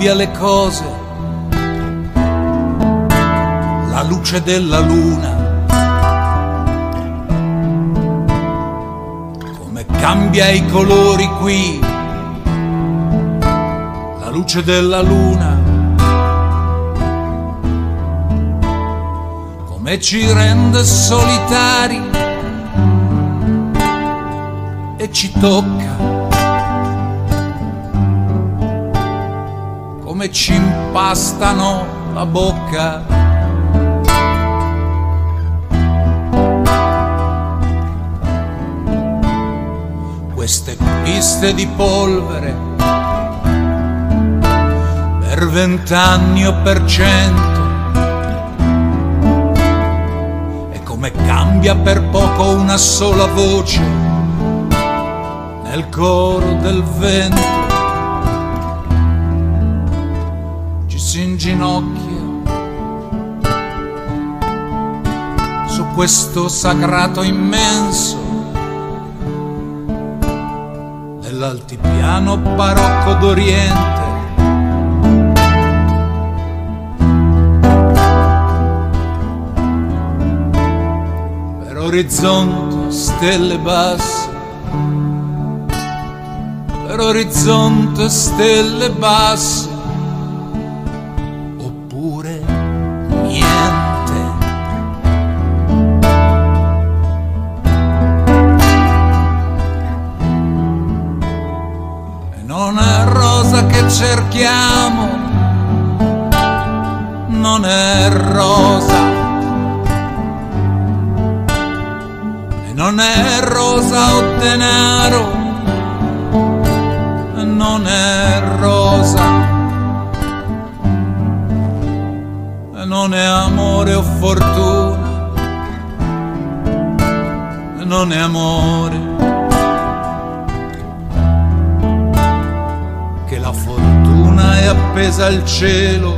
cambia le cose, la luce della luna, come cambia i colori qui, la luce della luna, come ci rende solitari e ci tocca, come ci impastano la bocca. Queste piste di polvere per 20 anni o per 100, e come cambia per poco una sola voce nel coro del vento. Ci si inginocchia su questo sagrato immenso dell'altipiano barocco d'Oriente. Per orizzonte stelle basse, per orizzonte stelle basse, oppure niente. E non è rosa che cerchiamo, non è rosa, e non è rosa o denaro, non è rosa, e non è amore o fortuna, e non è amore, che la fortuna è appesa al cielo,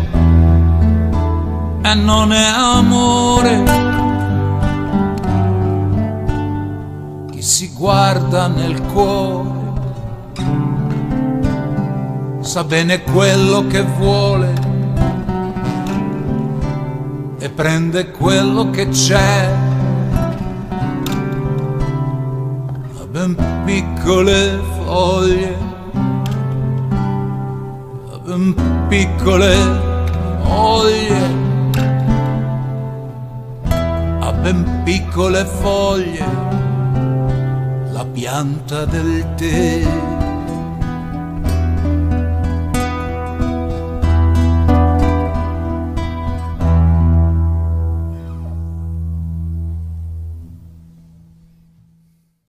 e non è amore, chi si guarda nel cuore sa bene quello che vuole e prende quello che c'è. A ben piccole foglie, a ben piccole foglie, a ben piccole foglie, la pianta del tè.